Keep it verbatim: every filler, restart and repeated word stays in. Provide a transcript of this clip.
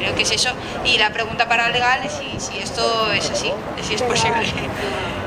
qué es eso. Y la pregunta paralegal es si, si esto es así, si es posible.